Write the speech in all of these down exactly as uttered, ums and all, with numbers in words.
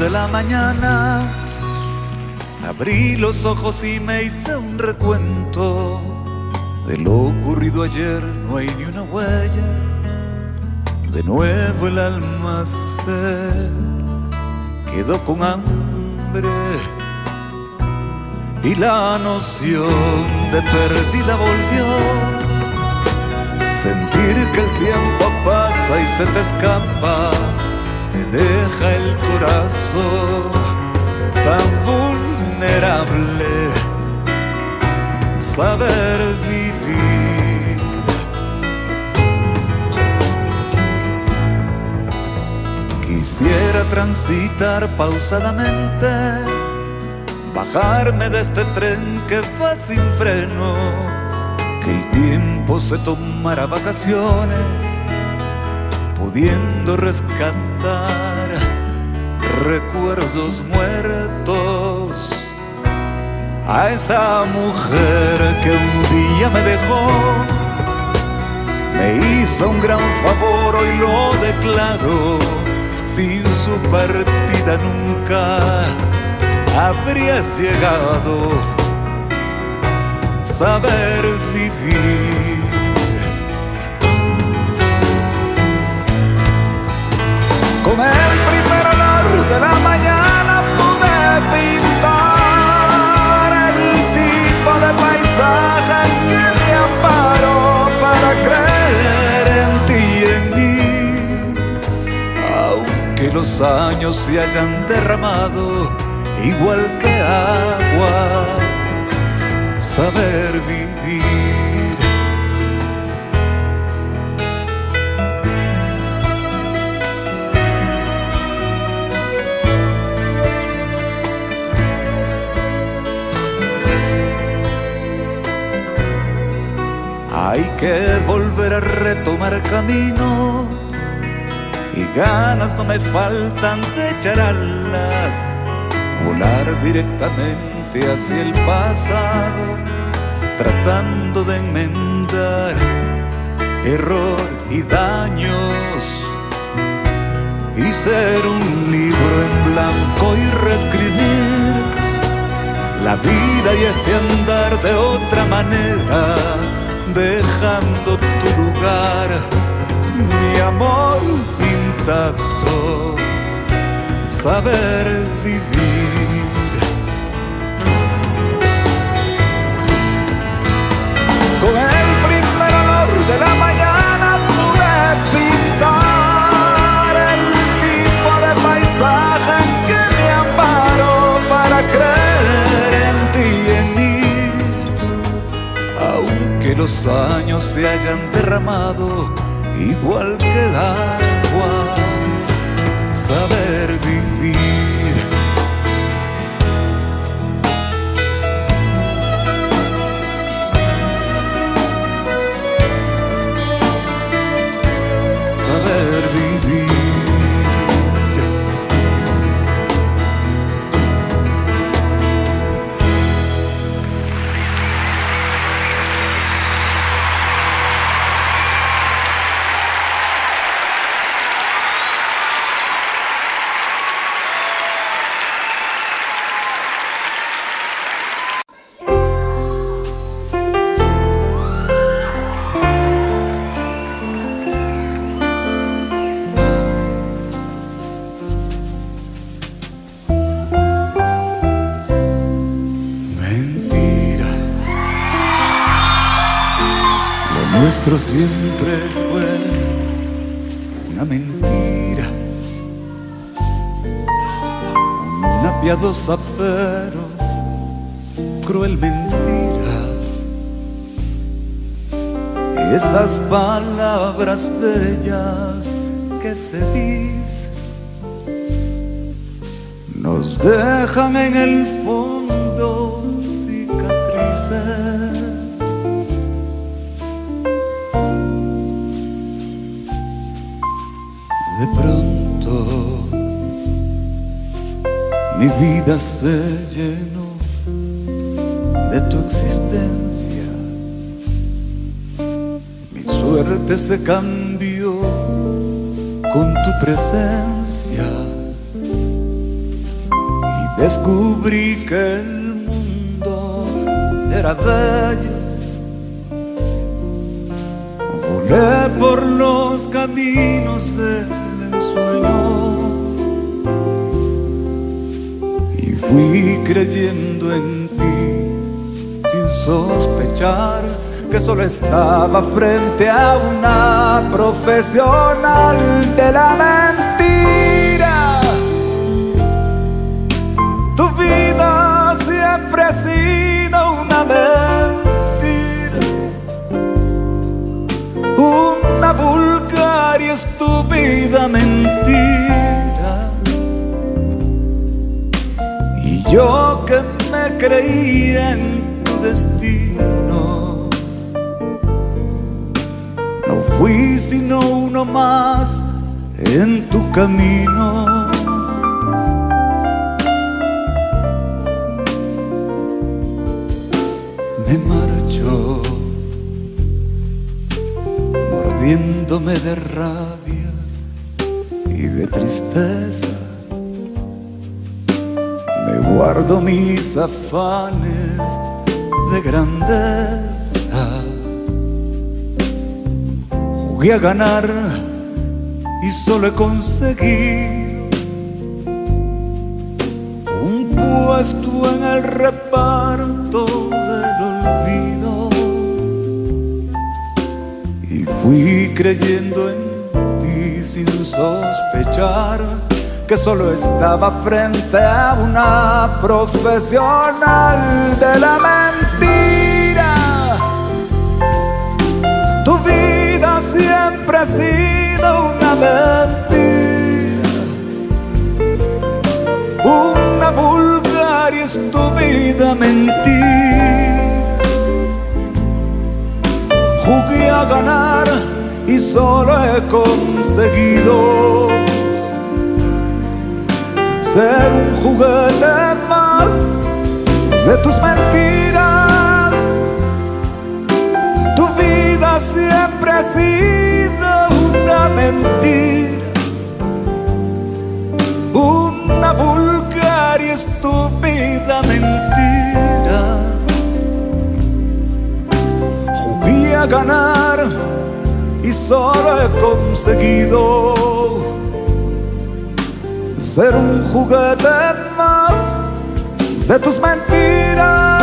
de la mañana, abrí los ojos y me hice un recuento de lo ocurrido ayer. No hay ni una huella, de nuevo el alma se quedó con hambre y la noción de perdida volvió. Sentir que el tiempo pasa y se te escapa, te deja el corazón tan vulnerable. Saber vivir, quisiera transitar pausadamente, bajarme de este tren que va sin freno, que el tiempo se tomara vacaciones, pudiendo rescatar recuerdos muertos. A esa mujer que un día me dejó, me hizo un gran favor, hoy lo declaro. Sin su partida nunca habrías llegado. Saber vivir, con el primer olor de la mañana pude pintar el tipo de paisaje que me amparó para creer en ti y en mí. Aunque los años se hayan derramado igual que agua, saber vivir. Hay que volver a retomar camino y ganas no me faltan de echar alas, volar directamente hacia el pasado, tratando de enmendar error y daños, y ser un libro en blanco y reescribir la vida y este andar de otra manera, dejando tu lugar, mi amor intacto. Saber vivir, con el primer olor de la mañana pude pintar el tipo de paisaje que me amparó para creer en ti y en mí. Aunque los años se hayan derramado igual que agua, saber vivir. Saber vivir. Nuestro siempre fue una mentira, una piadosa pero cruel mentira. Esas palabras bellas que se dicen nos dejan en el fondo cicatrices. De pronto mi vida se llenó de tu existencia, mi suerte se cambió con tu presencia. descubrí que el mundo era bello. Volé por los caminos del ensueño y fui creyendo en ti sin sospechar que solo estaba frente a una profesional de la mentira. Tu vida siempre ha sido una mentira, una vulgar y estúpida mentira. Y yo que me creía en tu destino, no fui sino uno más en tu camino. Me marcho mordiéndome de rabia y de tristeza. Me guardo mis afanes de grandeza. Jugué a ganar y solo he conseguido un puesto en el reparto del olvido. Y fui creyendo en ti sin sospechar que solo estaba frente a una profesional de la mentira. Tu vida siempre ha sido una mentira, una vulgar y estúpida mentira. Jugué a ganar y solo he conseguido ser un juguete más de tus mentiras. Tu vida siempre ha sido una mentira, una vulgar y estúpida mentira. Jugué a ganar y solo he conseguido ser un juguete más de tus mentiras.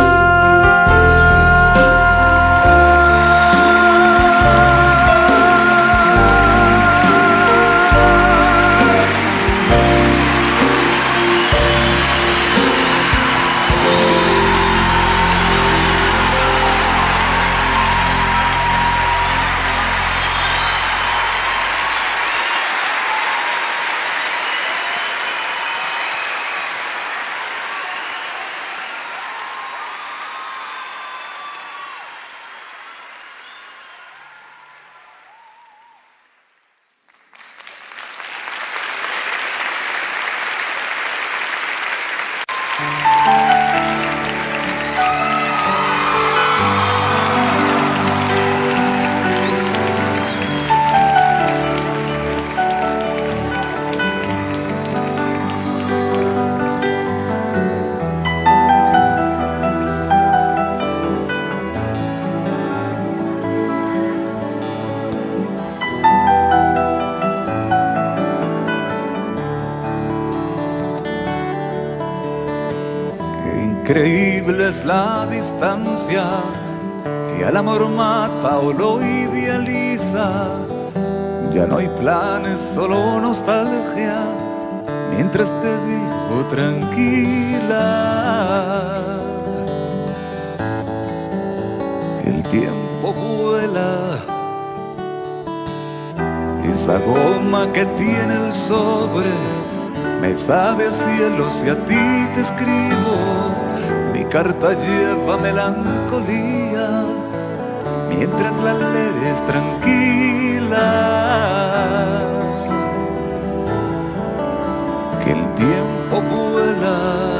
Increíble es la distancia que al amor mata o lo idealiza. Ya no hay planes, solo nostalgia, mientras te digo tranquila que el tiempo vuela. Esa goma que tiene el sobre me sabe a cielo si a ti te escribo. Mi carta lleva melancolía mientras la lees tranquila. Que el tiempo vuela.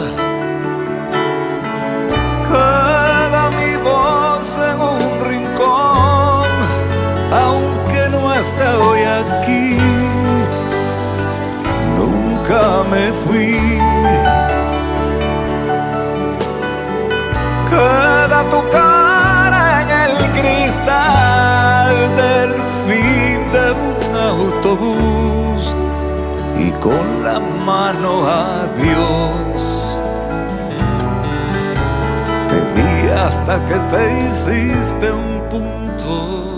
Queda mi voz en un rincón, aunque no esté hoy aquí. Nunca me fui Queda tu cara en el cristal del fin de un autobús y con la mano adiós. Te vi hasta que te hiciste un punto,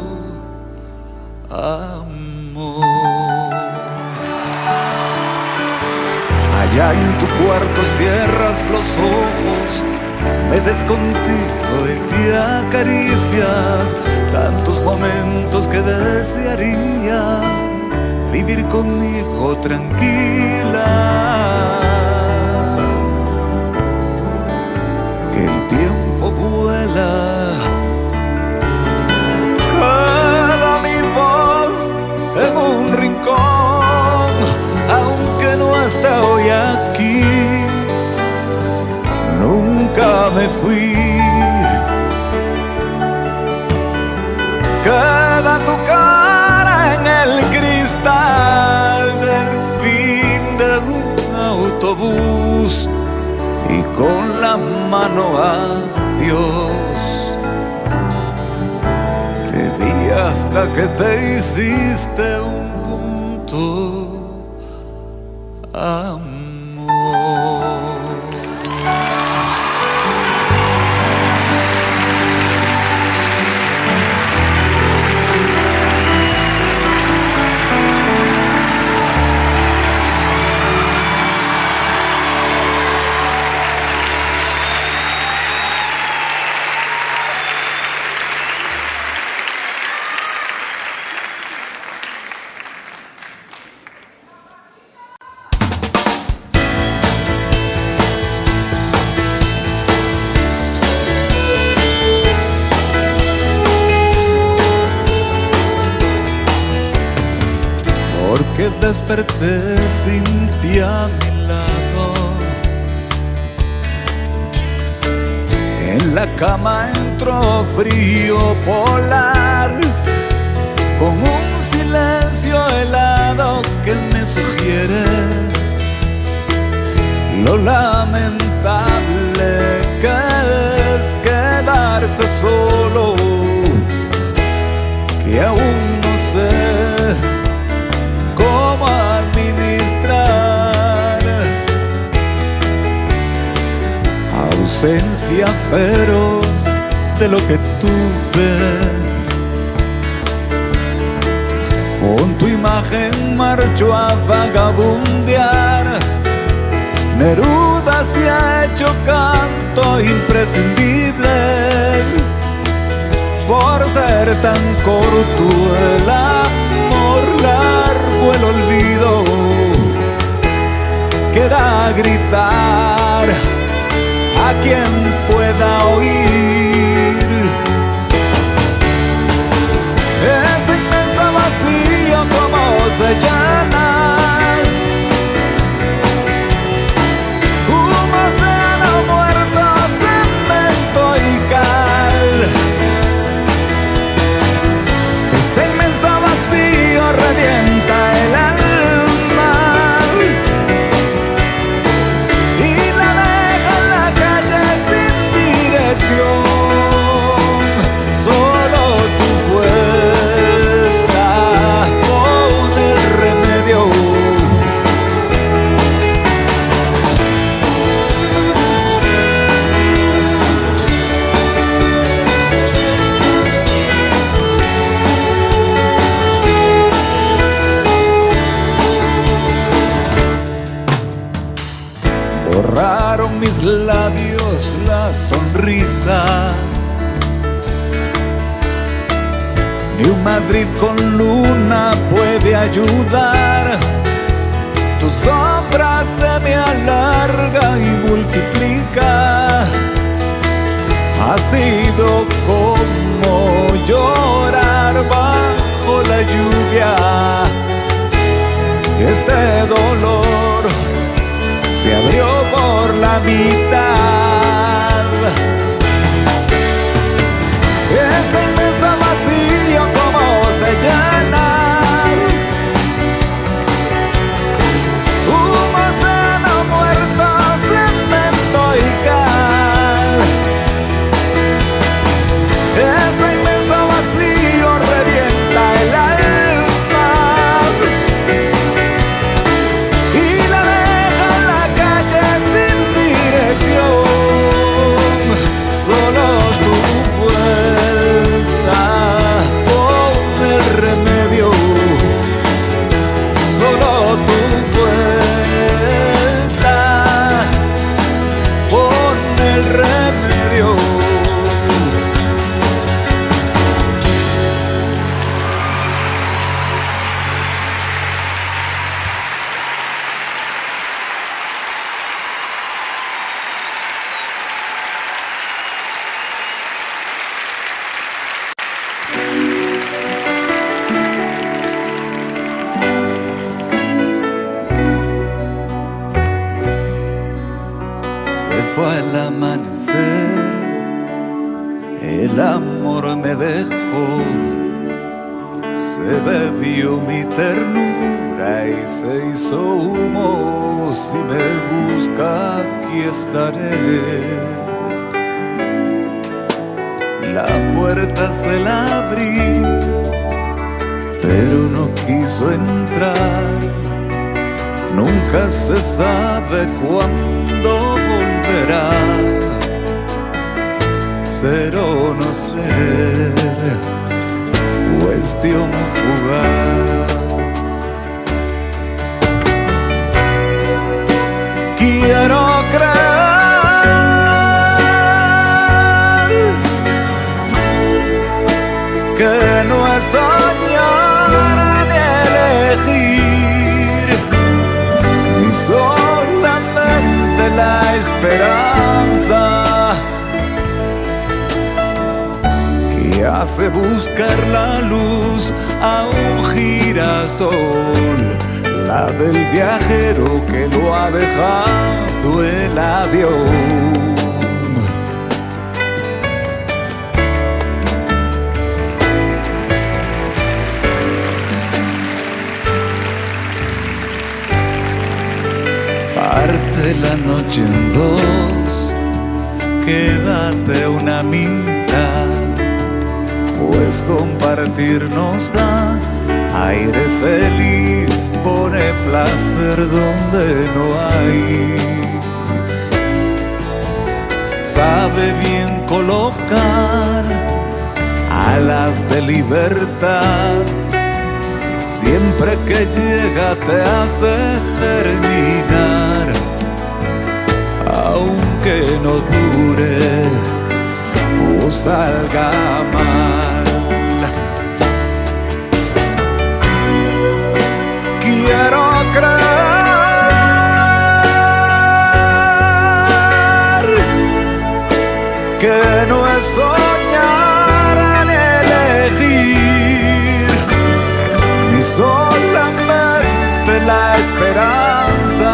amor. Allá en tu cuarto cierras los ojos, me ves contigo y te acaricias. Tantos momentos que desearías vivir conmigo tranquila. Que el tiempo vuela, queda mi voz en un rincón, aunque no esté hoy aquí. Nunca me fui. Queda tu cara en el cristal del fin de un autobús y con la mano adiós. Te vi hasta que te hiciste un punto, amor. Porque desperté sin ti a mi lado. En la cama entró frío polar, con un silencio helado que me sugiere lo lamentable que es quedarse solo, que aún no sé cómo administrar. Ausencia feroz de lo que tuve. Con tu imagen marcho a vagabundear. Neruda se ha hecho canto imprescindible por ser tan corto el amor, largo el olvido. Queda gritar a quien pueda oír ese inmenso vacío, como se llama. Un océano muerto, cemento y cal. Ese inmenso vacío revienta el alma y la deja en la calle sin dirección. Solo tu puerta pone el remedio. Borraron mis labios la sonrisa. Ni un Madrid con luna puede ayudar. Tu sombra se me alarga y multiplica. Ha sido como llorar bajo la lluvia. Este dolor se abrió por la mitad. Ese inmenso vacío, ¿cómo se llena? Un océano muerto, cemento y cal. amanecer el amor me dejó, se bebió mi ternura y se hizo humo. Si me busca, aquí estaré. La puerta se la abrí, pero no quiso entrar. Nunca se sabe cuándo volverá. Ser o no ser, cuestión fugaz. Quiero creer que no es soñar ni elegir, ni solamente la esperanza que hace buscar la luz a un girasol, la del viajero que lo ha dejado el avión. Parte la noche en dos, quédate una mitad, pues compartir nos da aire feliz, pone placer donde no hay. Sabe bien colocar alas de libertad, siempre que llega te hace germinar, aunque no dure o salga mal. Quiero creer que no es soñar ni elegir, ni solamente la esperanza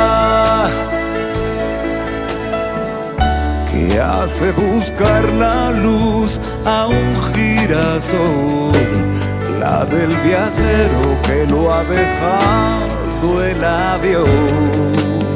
que hace buscar la luz a un girasol, la del viajero que lo ha dejado el avión.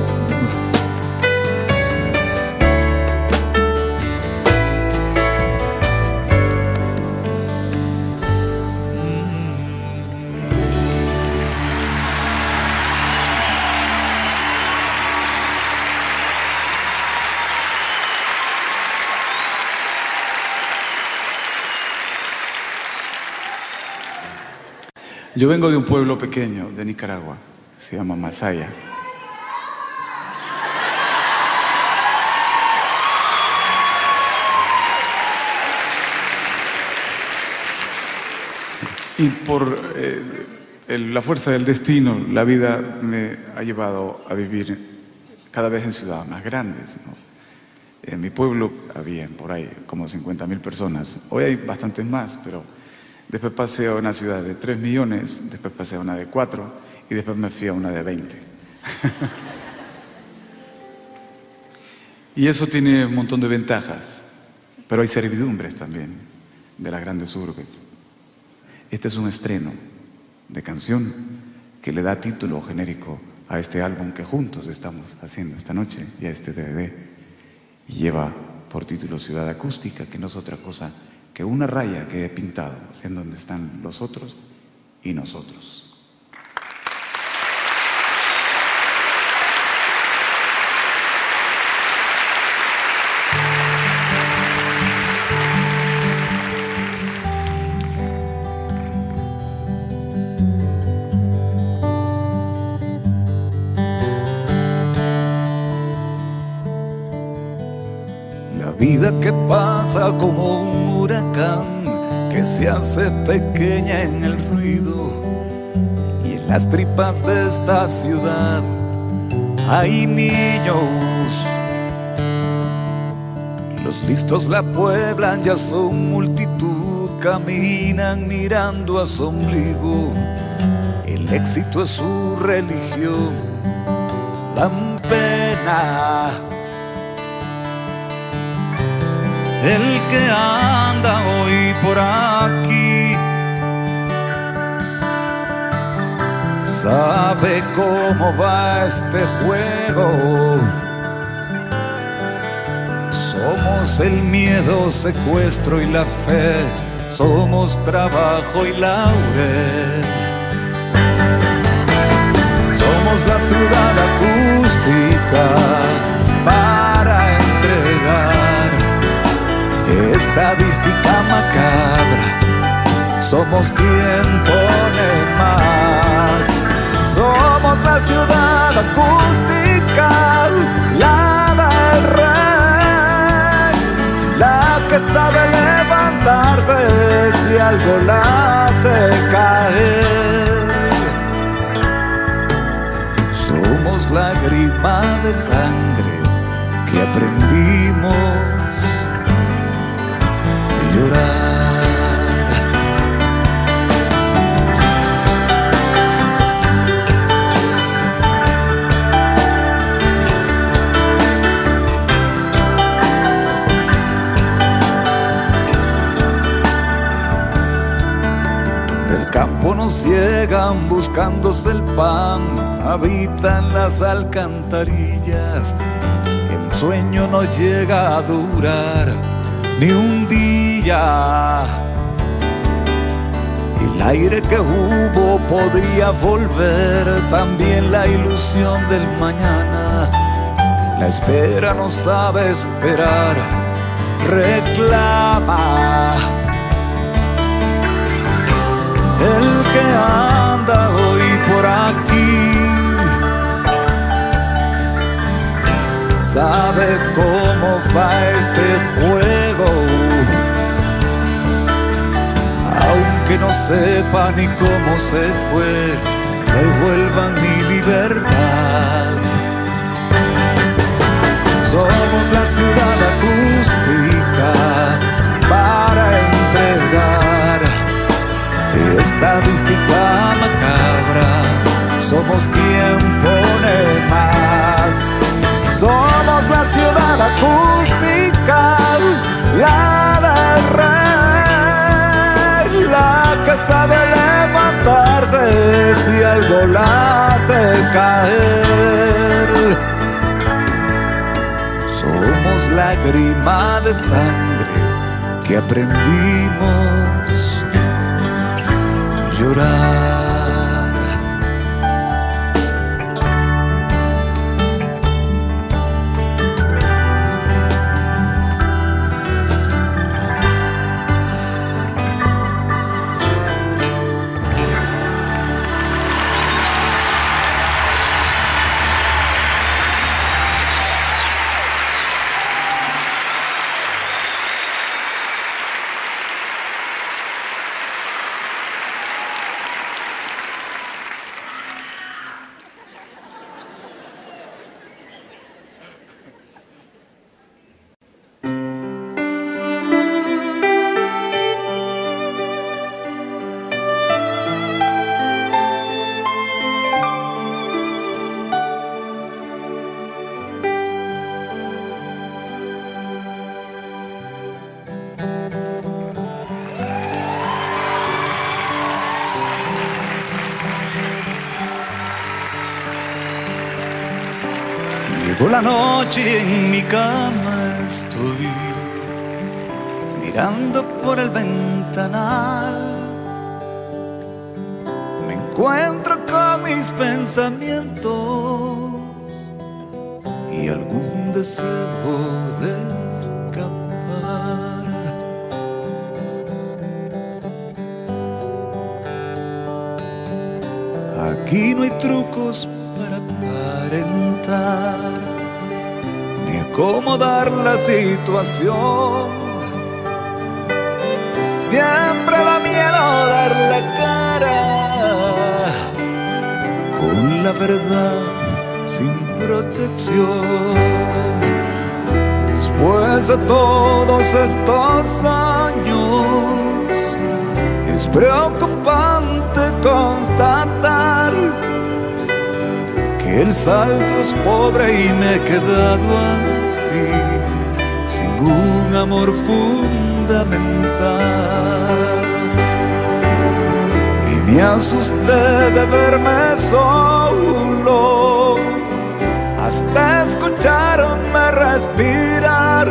Yo vengo de un pueblo pequeño de Nicaragua, se llama Masaya. Y por eh, el, la fuerza del destino, la vida me ha llevado a vivir cada vez en ciudades más grandes, ¿no? En mi pueblo había por ahí como cincuenta mil personas. Hoy hay bastantes más, pero después pasé a una ciudad de tres millones, después pasé a una de cuatro y después me fui a una de veinte. Y eso tiene un montón de ventajas, pero hay servidumbres también de las grandes urbes. Este es un estreno de canción que le da título genérico a este álbum que juntos estamos haciendo esta noche y a este D V D. Y lleva por título Ciudad Acústica, que no es otra cosa que una raya que he pintado en donde están los otros y nosotros. La vida que pasa como un huracán que se hace pequeña en el ruido, y en las tripas de esta ciudad hay niños. Los listos la pueblan, ya son multitud, caminan mirando a su ombligo. El éxito es su religión, dan pena. el que anda hoy por aquí sabe cómo va este juego. Somos el miedo, secuestro y la fe, somos trabajo y laurel. Somos la ciudad acústica para entregar estadística macabra. Somos quien pone más. Somos la ciudad acústica, la del rey, la que sabe levantarse si algo la hace caer. Somos lágrima de sangre que aprendimos a llorar. Del campo nos llegan buscándose el pan, habitan las alcantarillas. El sueño no llega a durar ni un día. El aire que hubo podría volver, también la ilusión del mañana. La espera no sabe esperar, reclama. El que anda hoy por aquí sabe cómo va este juego, aunque no sepa ni cómo se fue, devuelvan mi libertad. Somos la ciudad acústica para entregar estadística macabra. Somos quien pone más. Somos la ciudad acústica, la del rey, la que sabe levantarse si algo la hace caer. Somos lágrima de sangre que aprendimos a llorar. Llegó la noche y en mi cama estoy mirando por el ventanal. Me encuentro con mis pensamientos y algún deseo de escapar. Aquí no hay trucos para aparentar ni acomodar la situación. Siempre da miedo dar la cara con la verdad sin protección. Después de todos estos años, es preocupante constatar que el saldo es pobre y me he quedado así, sin un amor fundamental. Y me asusté de verme solo, hasta escucharme respirar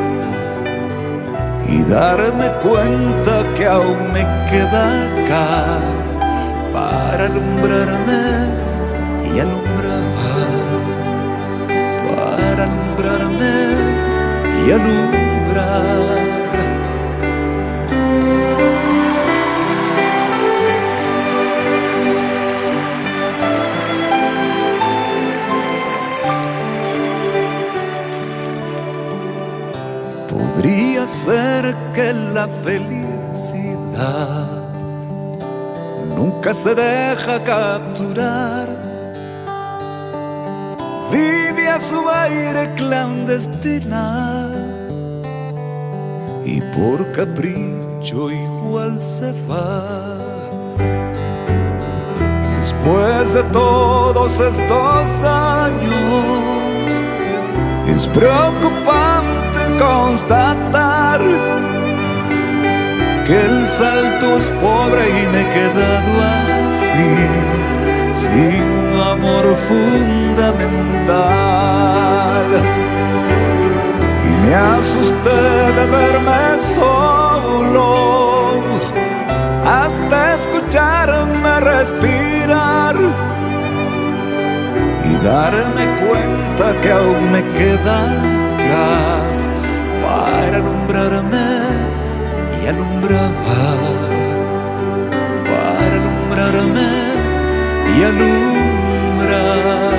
y darme cuenta que aún me queda gas para alumbrarme y alumbrar, para alumbrarme y alumbrar. Podría ser que la felicidad nunca se deja capturar, vive a su aire clandestina y por capricho igual se va. Después de todos estos años es preocupante constatar que el salto es pobre y me he quedado así, sin un amor fundamental. Y me asusté de verme solo, hasta escucharme respirar y darme cuenta que aún me queda gas para alumbrarme y alumbrar, para alumbrarme y alumbrar.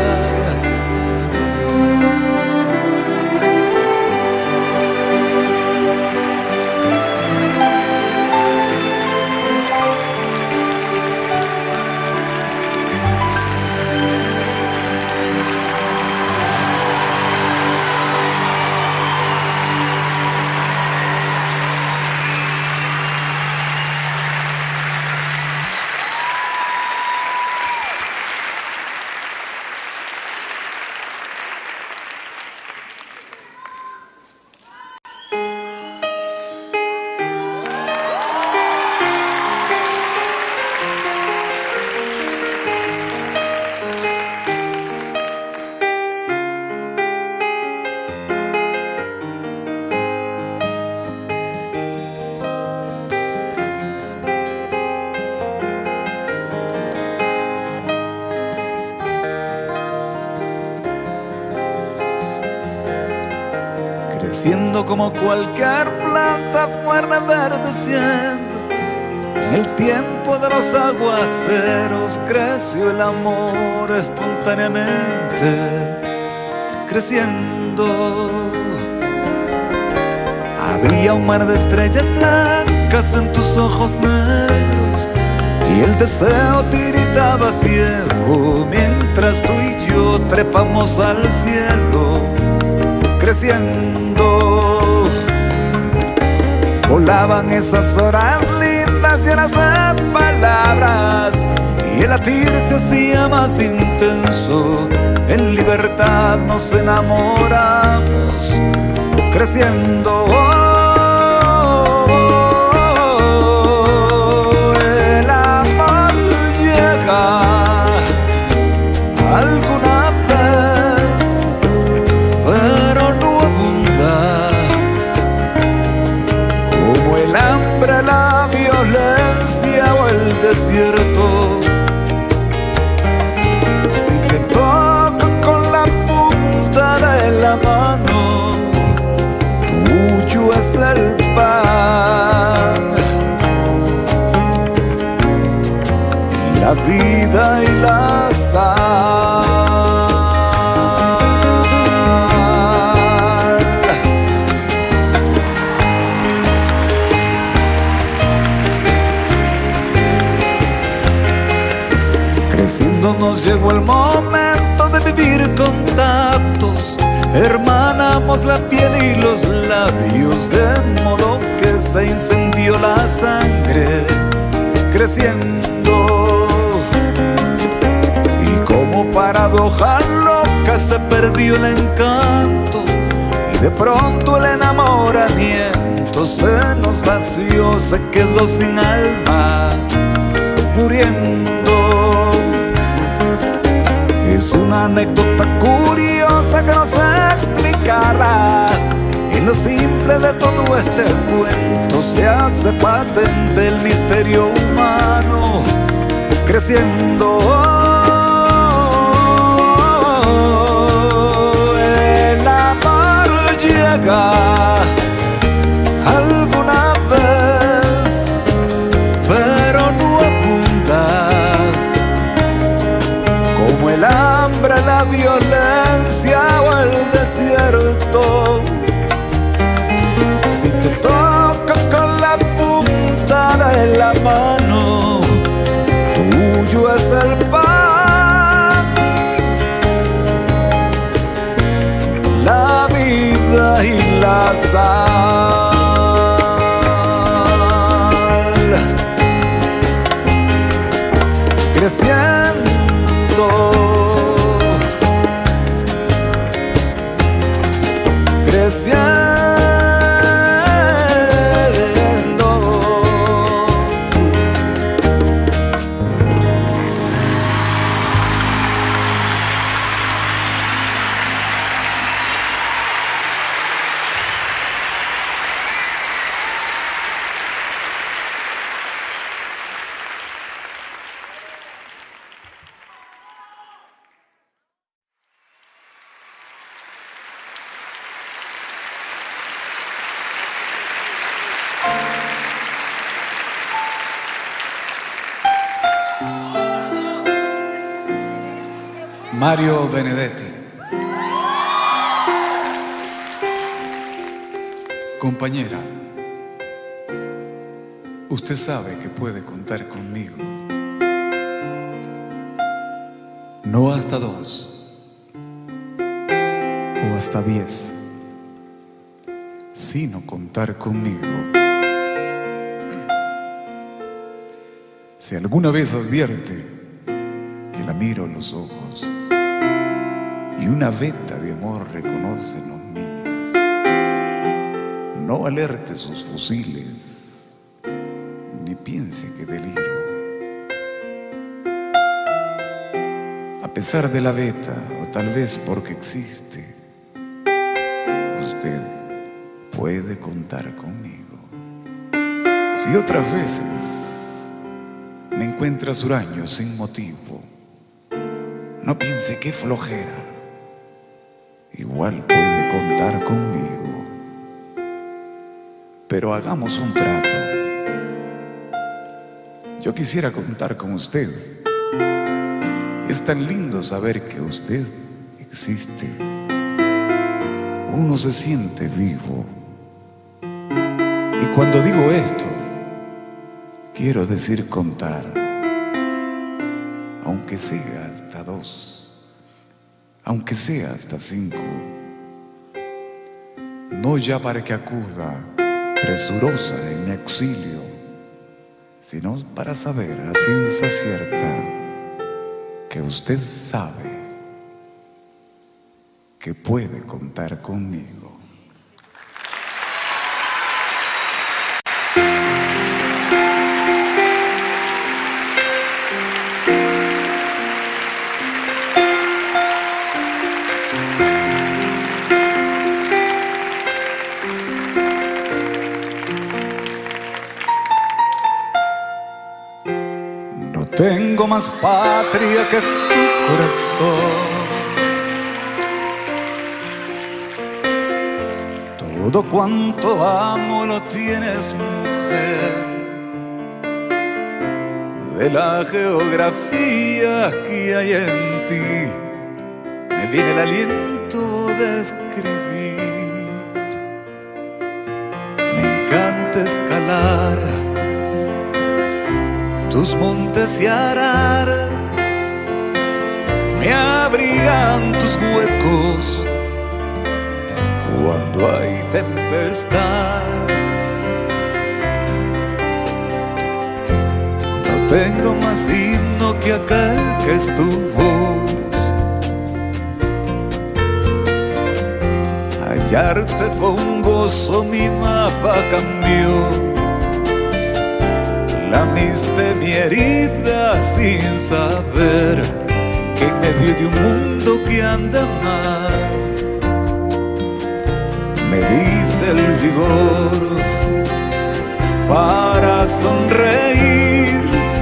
Creciendo como cualquier planta fuera verdeciendo, en el tiempo de los aguaceros creció el amor espontáneamente, creciendo. Había un mar de estrellas blancas en tus ojos negros y el deseo tiritaba ciego mientras tú y yo trepamos al cielo, creciendo. Volaban esas horas lindas llenas de palabras y el latir se hacía más intenso. En libertad nos enamoramos, creciendo. El amor llega alguna vez, pero no abunda, como el hambre, la violencia o el desierto. Si te toco con la punta de la mano, tuyo es el pan, la vida y la sal. Creciendo nos llegó el momento de vivir contactos, hermanamos la piel y los labios, de modo que se incendió la sangre, creciendo. Como paradoja loca se perdió el encanto y De pronto el enamoramiento se nos vació, se quedó sin alma, muriendo. Es una anécdota curiosa que no se explicará. En lo simple de todo este cuento se hace patente el misterio humano creciendo. El amor llega alguna vez, pero no abunda como el hambre, la violencia o el desierto. Si te toca con la punta de la mano, tuyo es el pan, la vida y la sal. Creciendo, creciendo. Mario Benedetti. Compañera, usted sabe que puede contar conmigo. No hasta dos o hasta diez, sino contar conmigo. Si alguna vez advierte que la miro a los ojos y una veta de amor reconoce en los míos, no alerte sus fusiles, ni piense que deliro. A pesar de la veta, o tal vez porque existe, usted puede contar conmigo. Si otras veces me encuentra huraño sin motivo, no piense que flojera, igual puede contar conmigo. Pero hagamos un trato. Yo quisiera contar con usted. Es tan lindo saber que usted existe. Uno se siente vivo. Y cuando digo esto, quiero decir contar, aunque sea hasta dos, aunque sea hasta cinco, no ya para que acuda presurosa en mi auxilio, sino para saber a ciencia cierta que usted sabe que puede contar conmigo. Tengo más patria que tu corazón. Todo cuanto amo lo tienes, mujer. De la geografía que hay en ti me viene el aliento de escribir. Me encanta escalar tus montes y arar, me abrigan tus huecos cuando hay tempestad. No tengo más himno que aquel que es tu voz. hallarte fue un gozo, mi mapa cambió. Lamiste mi herida sin saber que en medio de un mundo que anda mal me diste el vigor para sonreír.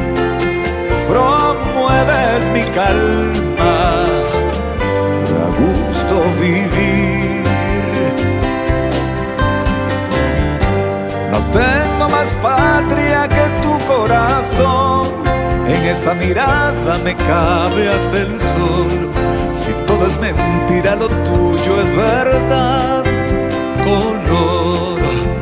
Promueves mi calma, da gusto vivir. No tengo más patria que tu corazón, en esa mirada me cabe hasta el sol. Si todo es mentira, lo tuyo es verdad, color.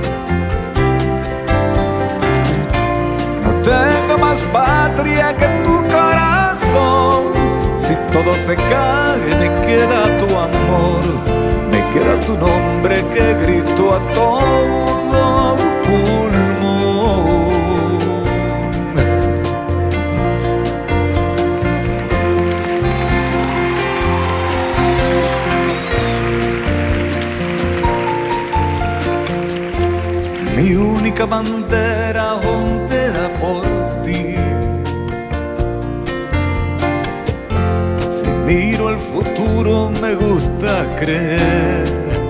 No tengo más patria que tu corazón. Si todo se cae, me queda tu amor, me queda tu nombre que grito a todo pulmón. Mi única bandera ondea por ti. Si miro el futuro me gusta creer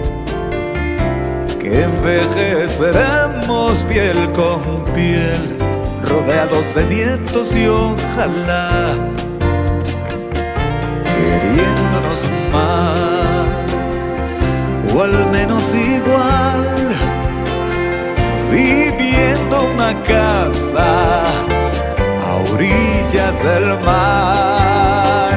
que envejeceremos piel con piel, rodeados de nietos y ojalá queriéndonos más, o al menos igual, viviendo una casa a orillas del mar.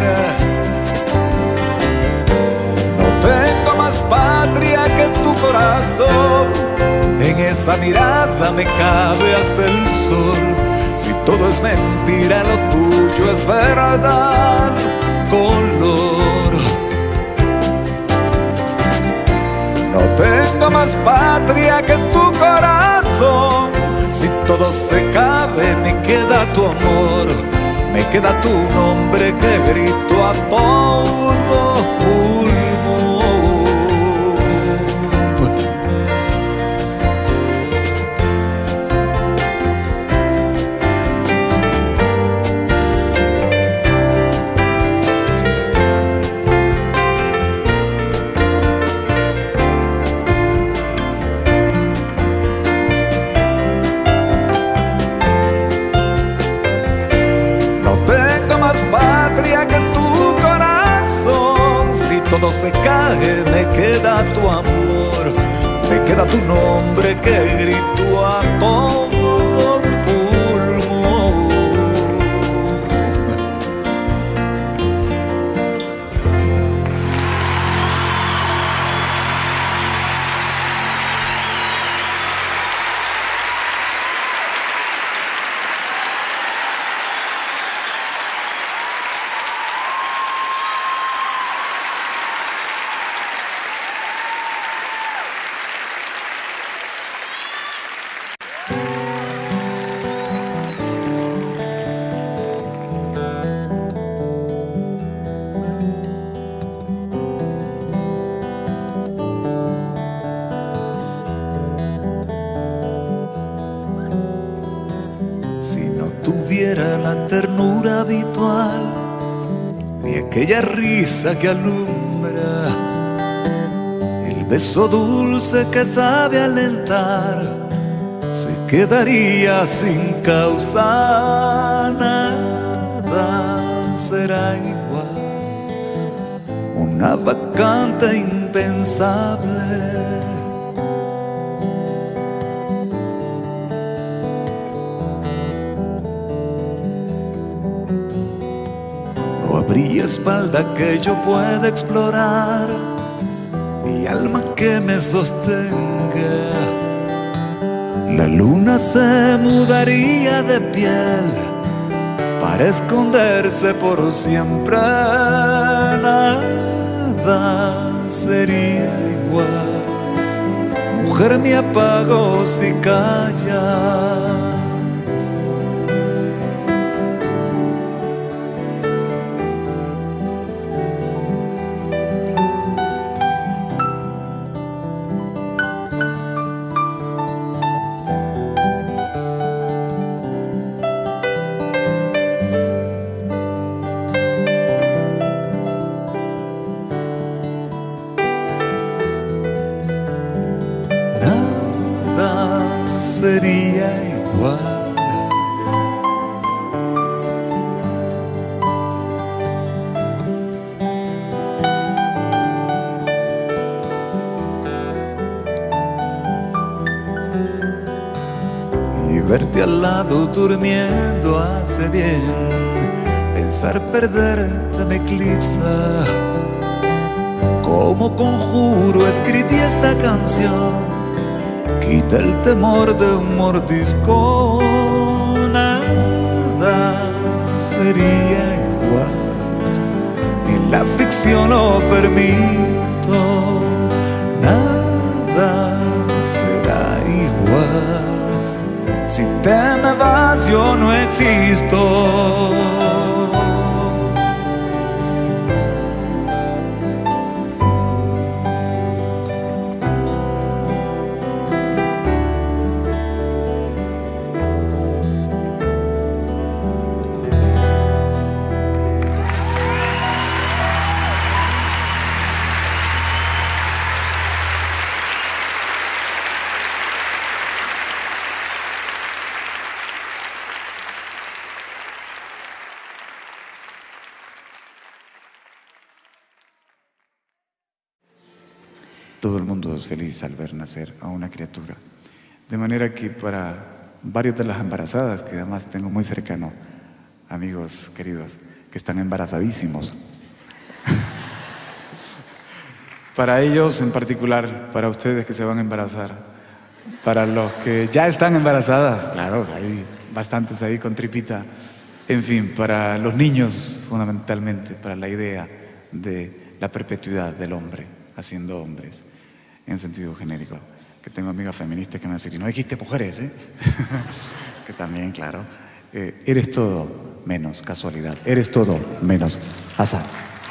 No tengo más patria que tu corazón, en esa mirada me cabe hasta el sol. Si todo es mentira, lo tuyo es verdad, color. No tengo más patria que tu corazón. Si todo se cabe, me queda tu amor, me queda tu nombre que grito a todo pulmón. Patria que tu corazón. Si todo se cae, me queda tu amor, me queda tu nombre que grito a todo pulmón. Tuviera la ternura habitual y aquella risa que alumbra, el beso dulce que sabe alentar, se quedaría sin causa. Nada será igual, una vacante impensable. Habría espalda que yo pueda explorar, mi alma que me sostenga. La luna se mudaría de piel para esconderse por siempre. Nada sería igual, mujer me apago si callas. sería igual. Y verte al lado durmiendo hace bien. Pensar perderte me eclipsa. Como conjuro escribí esta canción. Quita el temor de un mordisco. Nada sería igual, ni la ficción lo permito. Nada será igual. Si te me vas yo no existo. Todo el mundo es feliz al ver nacer a una criatura. De manera que para varias de las embarazadas, que además tengo muy cercano, amigos queridos, que están embarazadísimos, para ellos en particular, para ustedes que se van a embarazar, para los que ya están embarazadas, claro, hay bastantes ahí con tripita, en fin, para los niños fundamentalmente, para la idea de la perpetuidad del hombre haciendo hombres, en sentido genérico. Que tengo amigas feministas que me dicen, no dijiste mujeres, ¿eh? Que también, claro, eh, eres todo menos casualidad, eres todo menos azar.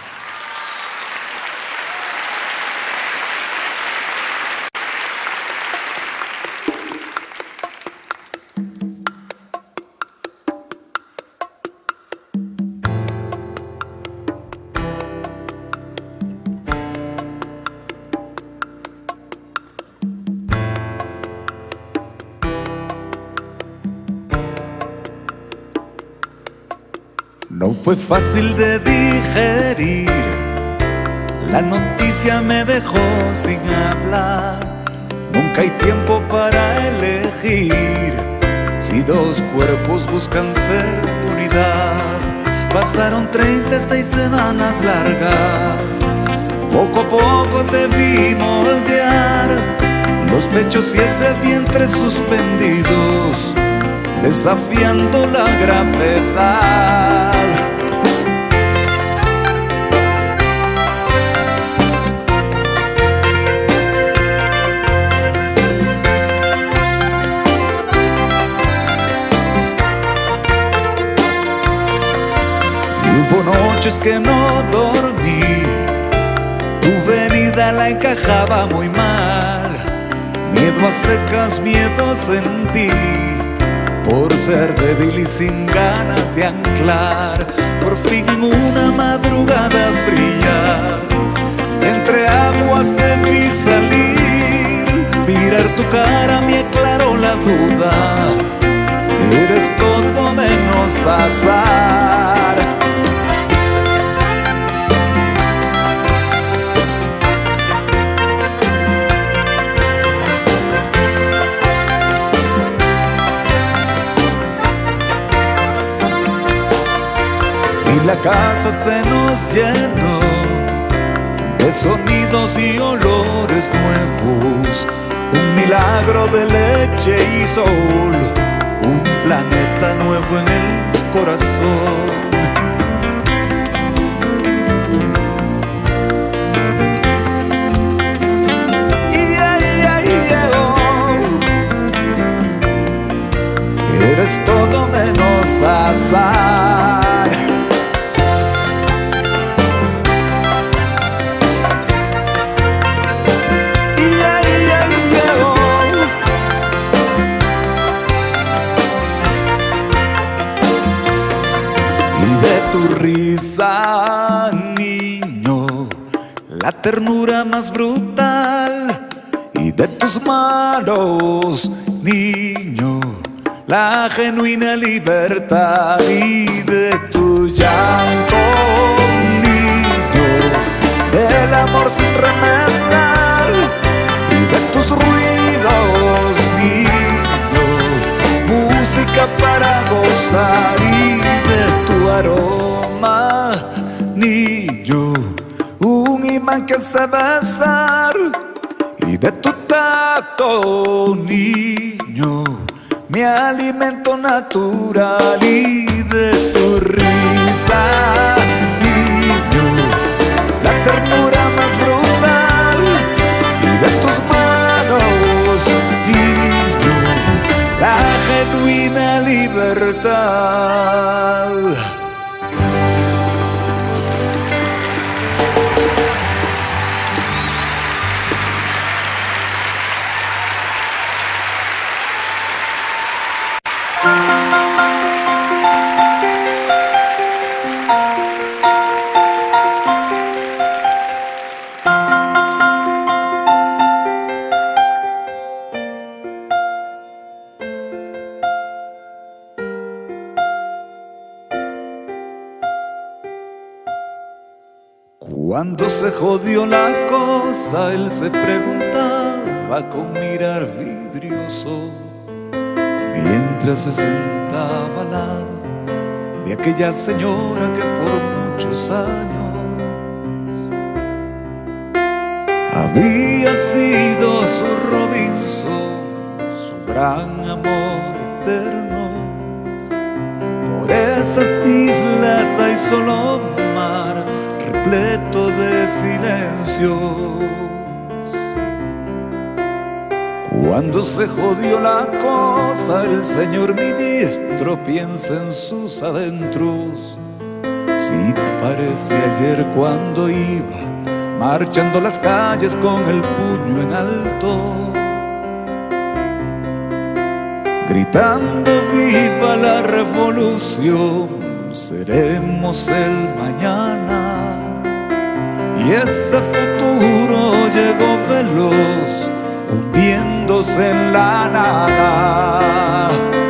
No fue fácil de digerir, la noticia me dejó sin hablar. Nunca hay tiempo para elegir, si dos cuerpos buscan ser unidad. Pasaron treinta y seis semanas largas, poco a poco debí moldear los pechos y ese vientre suspendidos, desafiando la gravedad. Hubo noches que no dormí, tu venida la encajaba muy mal. Miedo a secas, miedo sentí, por ser débil y sin ganas de anclar. Por fin en una madrugada fría, entre aguas te vi salir. Mirar tu cara me aclaró la duda, eres todo menos azar. Y la casa se nos llenó de sonidos y olores nuevos, un milagro de leche y sol, un planeta nuevo en el corazón. Y ay, ay, ay, oh, eres todo menos azar. Tu risa, niño, la ternura más brutal, y de tus manos niño, la genuina libertad y de tu llanto, niño, el amor sin remendar y de tus ruidos, niño, música para gozar y de tu aroma, niño, un imán que hace besar y de tu tacto, niño, mi alimento natural y de tu risa, niño, la ternura más brutal y de tus manos, niño, la genuina libertad. Cuando se jodió la cosa, él se preguntaba con mirar vidrioso, mientras se sentaba al lado de aquella señora que por muchos años había sido su Robinson, su gran amor eterno. Por esas islas hay solo mar repleto de silencios. Cuando se jodió la cosa, el señor ministro piensa en sus adentros. Sí, parece ayer cuando iba marchando las calles con el puño en alto, gritando viva la revolución, seremos el mañana. Y ese futuro llegó veloz, hundiéndose en la nada.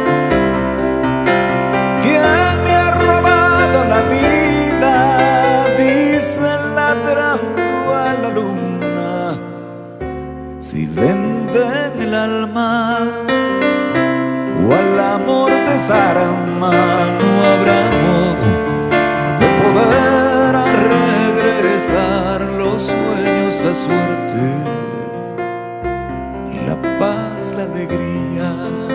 ¿Quién me ha robado la vida? Dicen ladrando a la luna. Si venden el alma o al amor desarma, no habrá modo de poder regresar los sueños, la suerte, la paz, la alegría.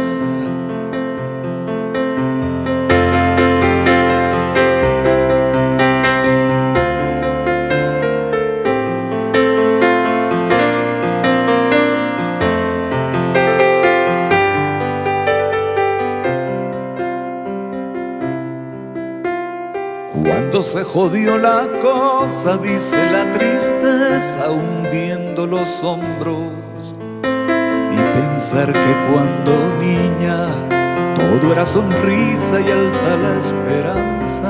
Cuando se jodió la cosa, dice la tristeza hundiendo los hombros, y pensar que cuando niña todo era sonrisa y alta la esperanza.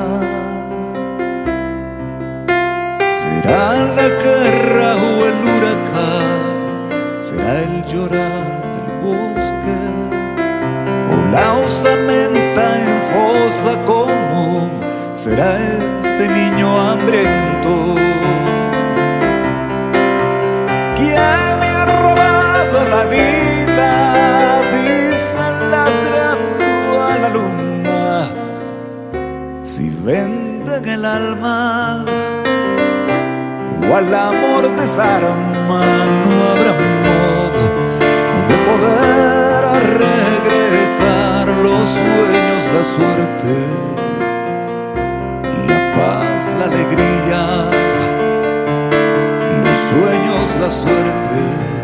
Será la guerra o el huracán, será el llorar del bosque o la osamenta en fosa común, será ese niño hambriento. ¿Quién me ha robado la vida? Dicen ladrando a la luna. Si venden el alma o al amor desarma, no habrá modo de poder regresar los sueños, la suerte, la alegría, los sueños, la suerte,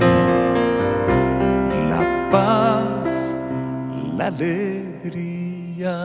la paz, la alegría.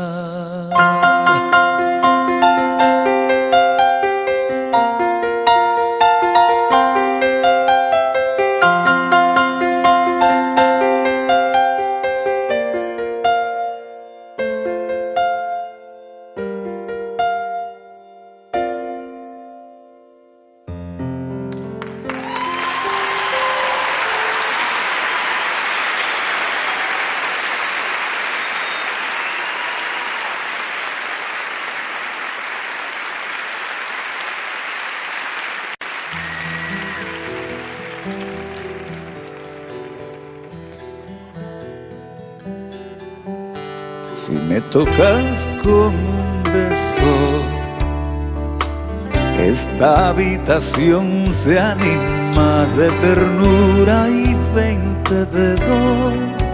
si me tocas con un beso. Esta habitación se anima de ternura y veinte dedos,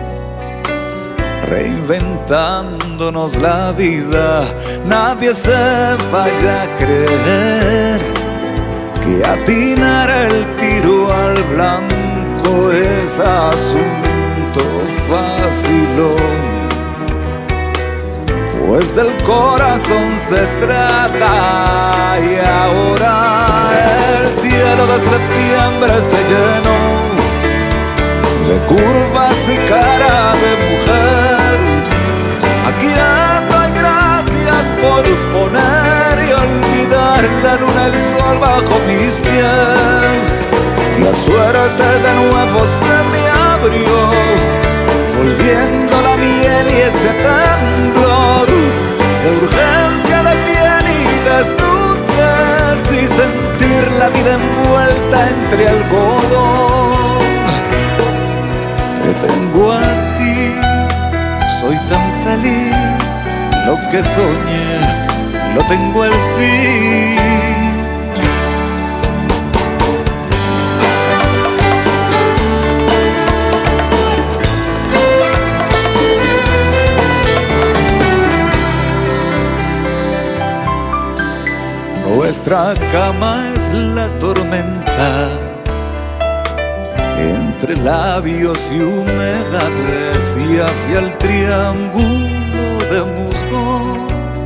reinventándonos la vida. Nadie se vaya a creer que atinar el tiro al blanco es asunto fácil, pues del corazón se trata. Y ahora el cielo de septiembre se llenó de curvas y cara de mujer. Aquí no hay gracias por poner y olvidar la luna, el sol bajo mis pies. La suerte de nuevo se me abrió, volviendo la miel y ese temblor de urgencia de piel y desnudez, y sentir la vida envuelta entre algodón. Te tengo a ti, soy tan feliz, lo que soñé lo tengo al fin. Nuestra cama es la tormenta, entre labios y humedades, y hacia el triángulo de musgo.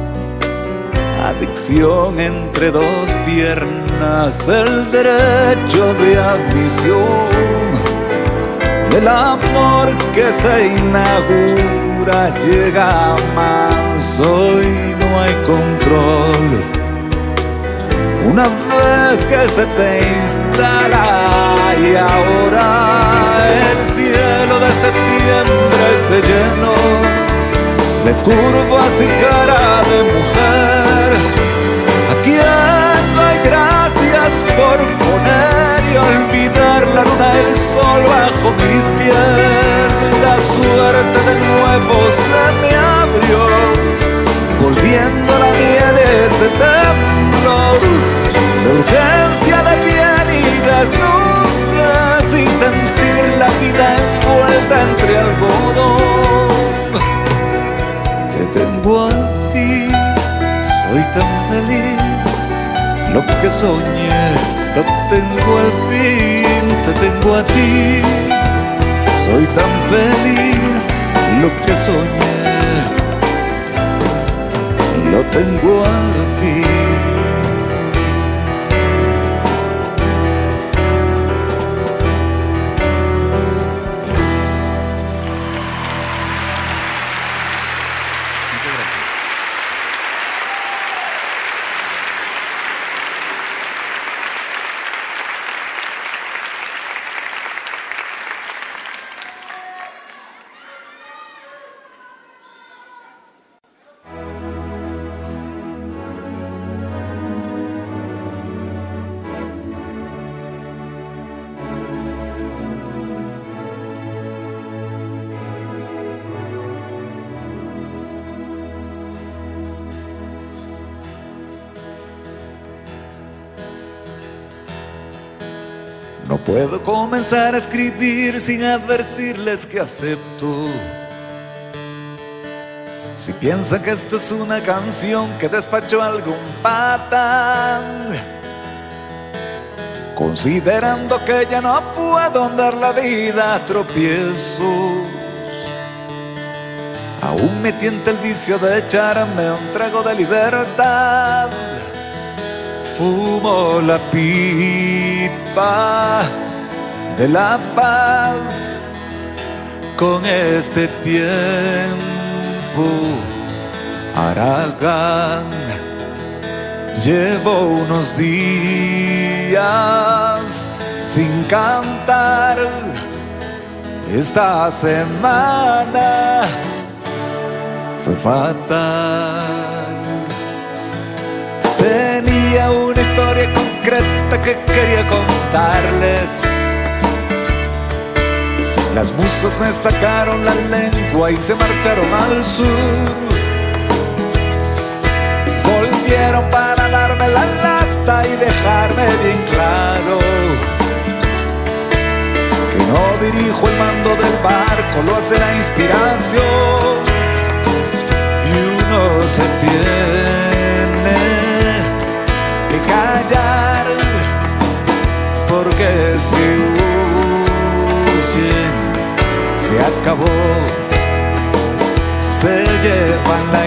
Adicción entre dos piernas, el derecho de admisión del amor que se inaugura. Llega manso y no hay control una vez que se te instala. Y ahora el cielo de septiembre se llenó de curvas y cara de mujer. ¿A quién no hay gracias por poner y olvidar la luna, el sol bajo mis pies? La suerte de nuevo se me abrió, volviendo la miel ese temblor de urgencia de piel y desnudez, y sentir la vida envuelta entre algodón. Te tengo a ti, soy tan feliz, lo que soñé lo tengo al fin. Te tengo a ti, soy tan feliz, lo que soñé lo tengo al fin. No puedo comenzar a escribir sin advertirles que acepto. Si piensan que esto es una canción que despachó algún patán, considerando que ya no puedo andar la vida a tropiezos, aún me tienta el vicio de echarme un trago de libertad. Fumo la pipa de la paz con este tiempo haragán. Llevo unos días sin cantar. Esta semana fue fatal. Tenía una historia concreta que quería contarles. Las musas me sacaron la lengua y se marcharon al sur. Volvieron para darme la lata y dejarme bien claro que no dirijo el mando del barco, lo hace la inspiración. Y uno se tiene que callar, porque si huyen se acabó, se llevan la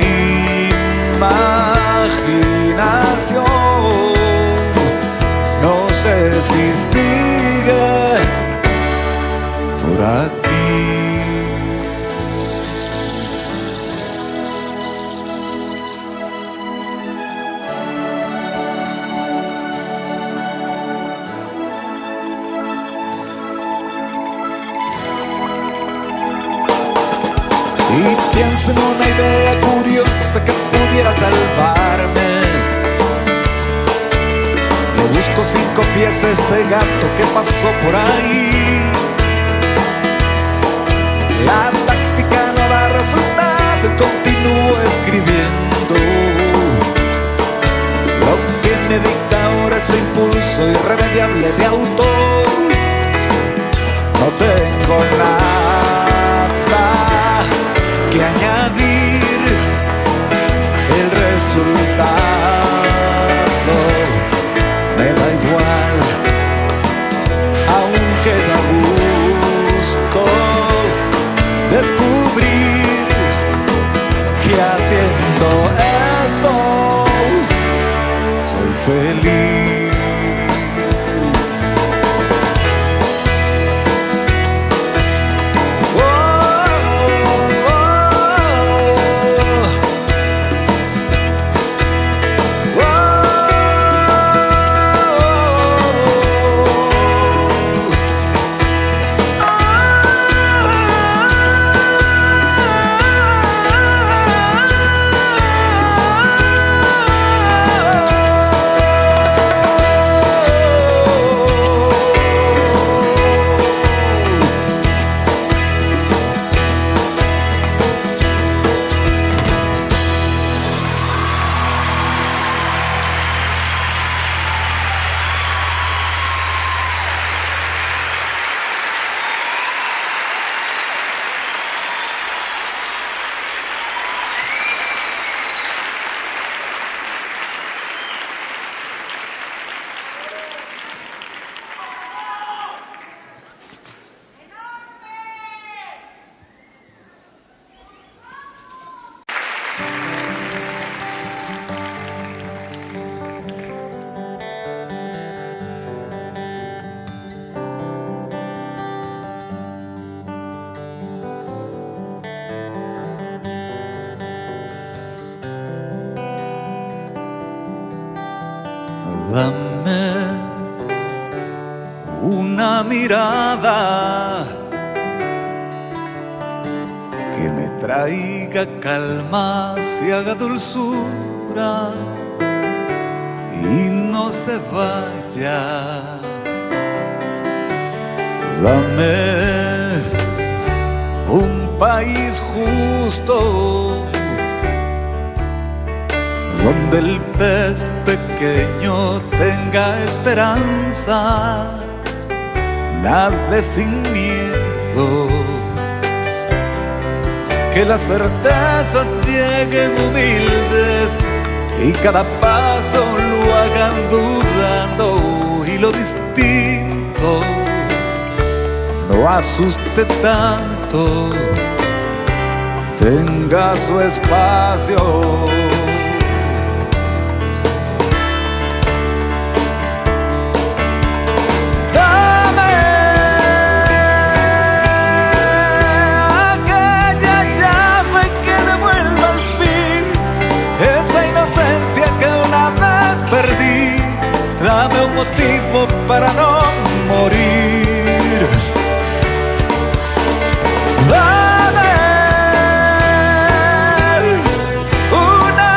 imaginación. No sé si sigue por aquí. Y pienso en una idea curiosa que pudiera salvarme. Le busco cinco pies a ese gato que pasó por ahí. La táctica no da resultado y continúo escribiendo lo que me dicta ahora este impulso irremediable de autor. No tengo nada que añadir, el resultado me da igual, aunque da gusto descubrir que haciendo esto soy feliz. Dame una mirada que me traiga calma, se haga dulzura y no se vaya. Dame un país justo donde el pez pequeño tenga esperanza, nade sin miedo, que las certezas lleguen humildes y cada paso lo hagan dudando, y lo distinto no asuste tanto, tenga su espacio. Dame un motivo para no morir. Dame una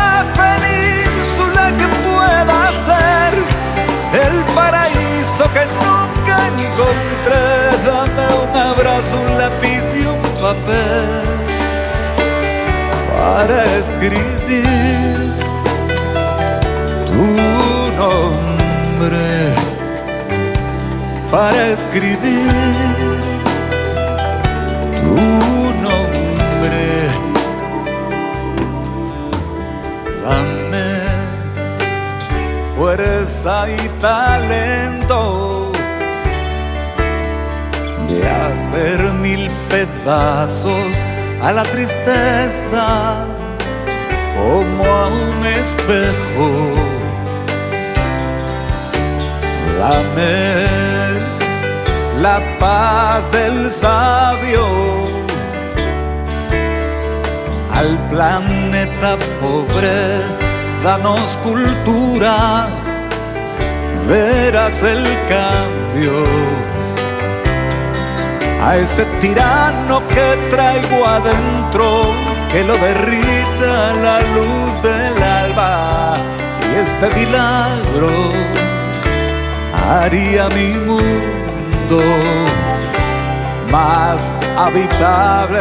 para escribir tu nombre, para escribir tu nombre. Dame fuerza y talento de hacer mil pedazos a la tristeza como a un espejo. Dame la paz del sabio al planeta pobre. Danos cultura, verás el cambio. A ese tirano que traigo adentro, que lo derrita la luz del alba, y este milagro haría mi mundo más habitable.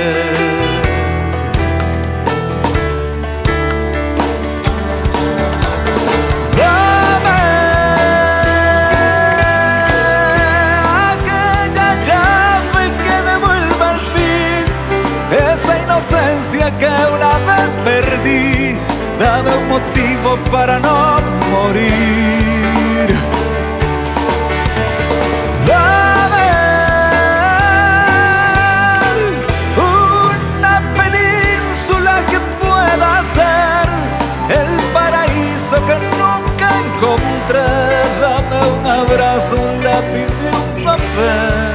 Que una vez perdí, dame un motivo para no morir. Dame una península que pueda ser el paraíso que nunca encontré. Dame un abrazo, un lápiz y un papel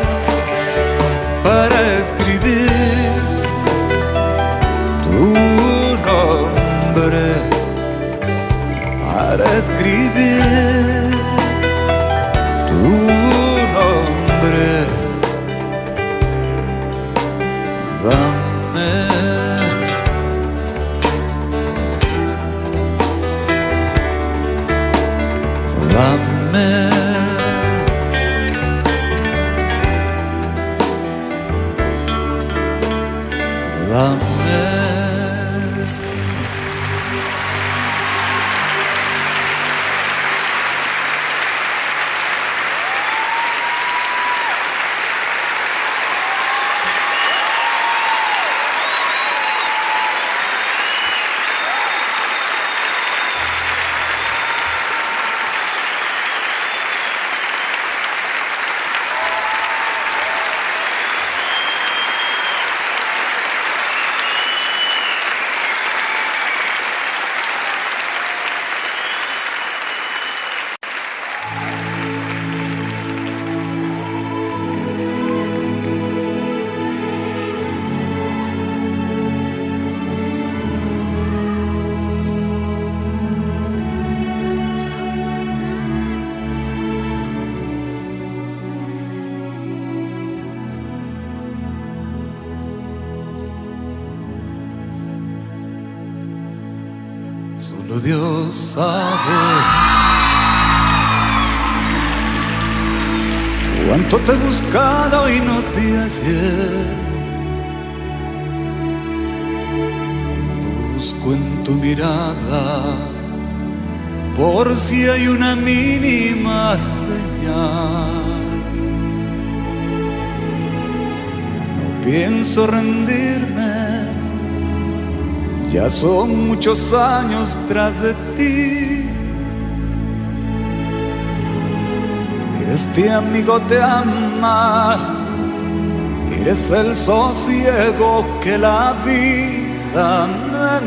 para escribir tu nombre, para escribir tu nombre. Dame dame dame. Solo Dios sabe cuánto te he buscado y no te hallé. Busco en tu mirada por si hay una mínima señal. No pienso rendirme, ya son muchos años tras de ti. Este amigo te ama, eres el sosiego que la vida me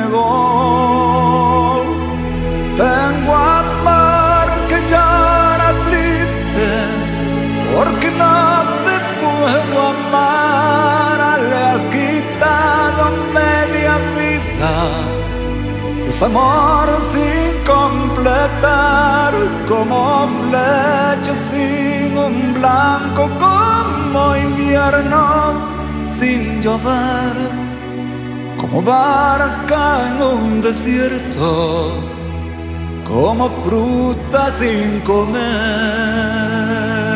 negó. Tengo amor que llora triste, porque no te puedo amar. Le has quitado media vida, es amor sin completar, como flecha sin un blanco, como invierno sin llover, como barca en un desierto, como fruta sin comer.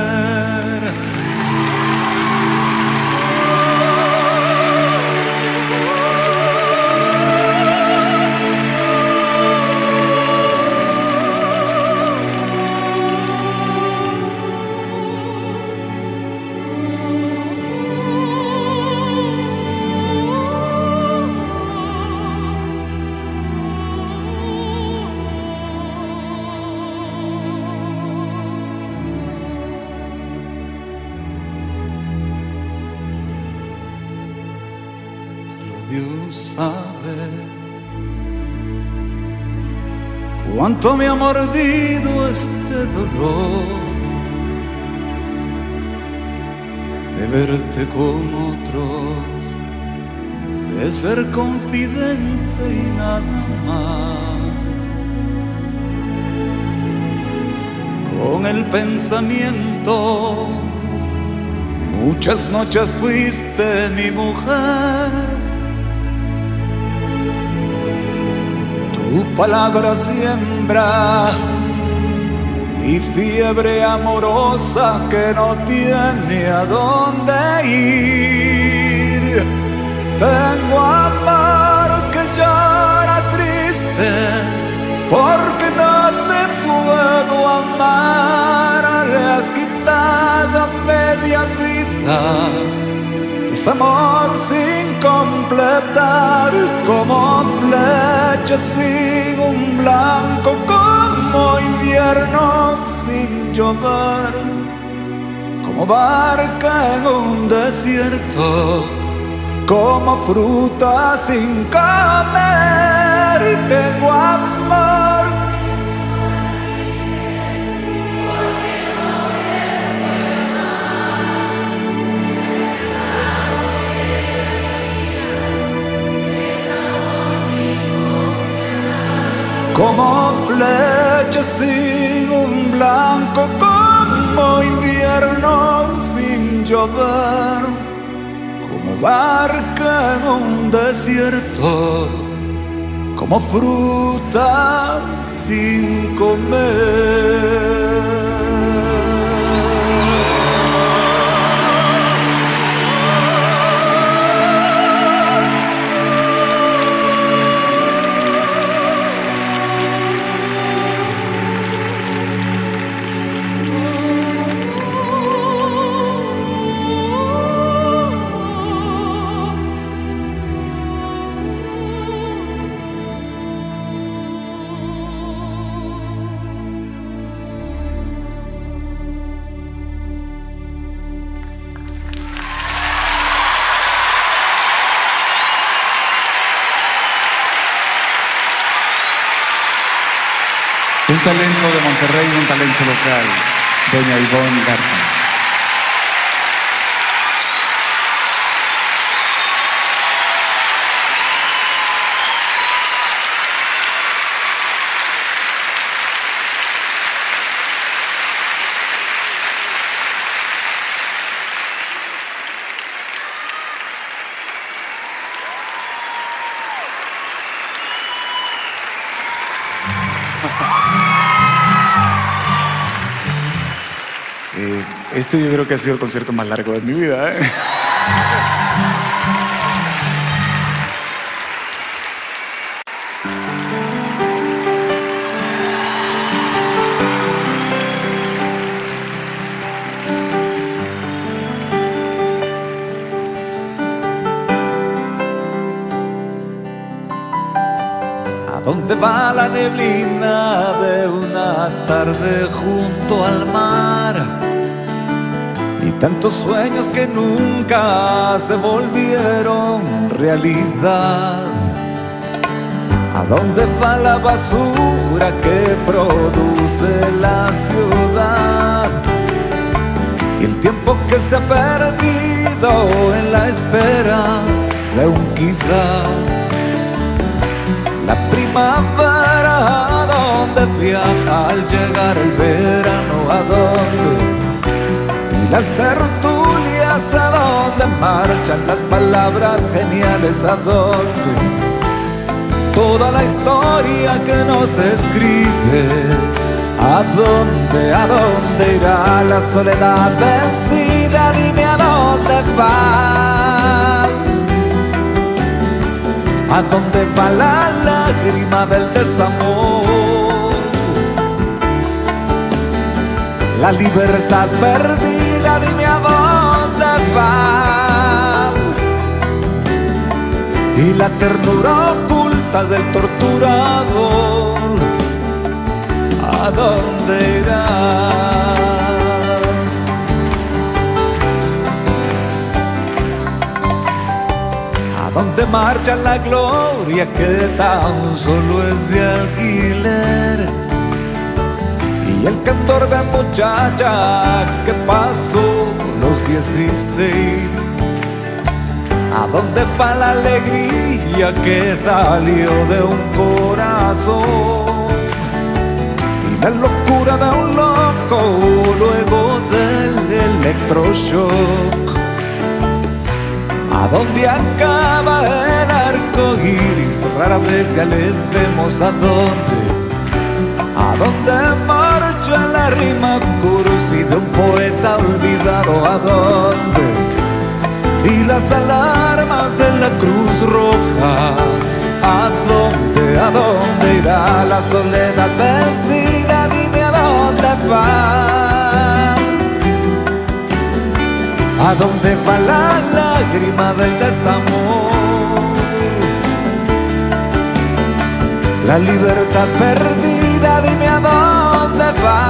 Dios sabe cuánto me ha mordido este dolor de verte con otros, de ser confidente y nada más. Con el pensamiento muchas noches fuiste mi mujer. Tu palabra siembra mi fiebre amorosa que no tiene a dónde ir. Tengo amor que llora triste porque no te puedo amar. Le has quitado media vida, es amor sin completar, como flecha sin un blanco, como invierno sin llover, como barca en un desierto, como fruta sin comer. Tengo amor como flecha sin un blanco, como invierno sin llover, como barca en un desierto, como fruta sin comer. Un talento de Monterrey, un talento local, doña Ivonne Garza. Eh, este yo creo que ha sido el concierto más largo de mi vida, ¿eh? ¿A dónde va la neblina de una tarde junto al mar? Y tantos sueños que nunca se volvieron realidad. ¿A dónde va la basura que produce la ciudad? Y el tiempo que se ha perdido en la espera de un quizás. La primavera, ¿a dónde viaja al llegar el verano? ¿A dónde? Y las tertulias, ¿a dónde marchan las palabras geniales? ¿A dónde? Toda la historia que nos escribe, ¿a dónde? ¿A dónde irá la soledad vencida? Dime a dónde va. ¿A dónde va la lágrima del desamor? La libertad perdida, dime a dónde va. Y la ternura oculta del torturador, ¿a dónde irá? ¿A dónde marcha la gloria que tan solo es de alquiler? Y el candor de muchacha que pasó los dieciséis, ¿a dónde va la alegría que salió de un corazón? Y la locura de un loco luego del electroshock. ¿A dónde acaba el arco iris? Rara vez ya le vemos a dónde. ¿A dónde marcha la rima cursi de un poeta olvidado? ¿A dónde? Y las alarmas de la Cruz Roja, ¿a dónde, a dónde irá la soledad vencida? Dime a dónde va. ¿A dónde va la lágrima del desamor? La libertad perdida, dime a dónde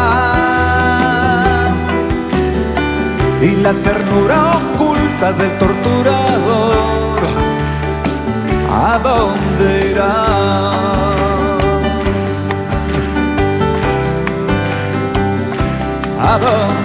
va. Y la ternura oculta del torturador, ¿a dónde irá? ¿A dónde?